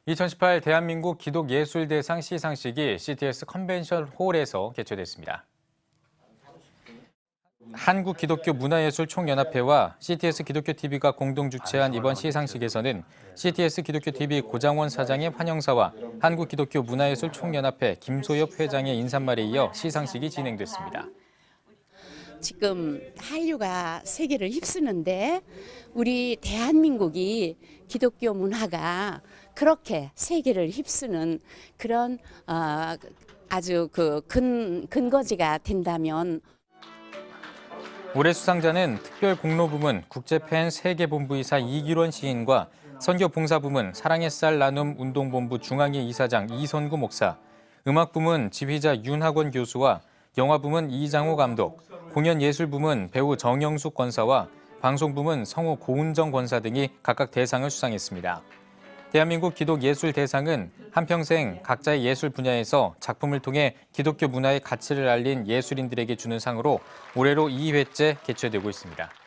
2018 대한민국 기독예술대상 시상식이 CTS 컨벤션 홀에서 개최됐습니다. 한국기독교문화예술총연합회와 CTS 기독교TV가 공동 주최한 이번 시상식에서는 CTS 기독교TV 고장원 사장의 환영사와 한국기독교문화예술총연합회 김소엽 회장의 인사말에 이어 시상식이 진행됐습니다. 지금 한류가 세계를 휩쓰는데 우리 대한민국이 기독교 문화가 그렇게 세계를 휩쓰는 그런 아주 근거지가 된다면 올해 수상자는 특별공로부문 국제팬 세계본부이사 이기론 시인과 선교봉사부문 사랑의 쌀 나눔 운동본부 중앙회 이사장 이선구 목사, 음악부문 지휘자 윤학원 교수와 영화부문 이장호 감독, 공연예술부문 배우 정영숙 권사와 방송부문 성우 고은정 권사 등이 각각 대상을 수상했습니다. 대한민국 기독예술대상은 한평생 각자의 예술 분야에서 작품을 통해 기독교 문화의 가치를 알린 예술인들에게 주는 상으로 올해로 2회째 개최되고 있습니다.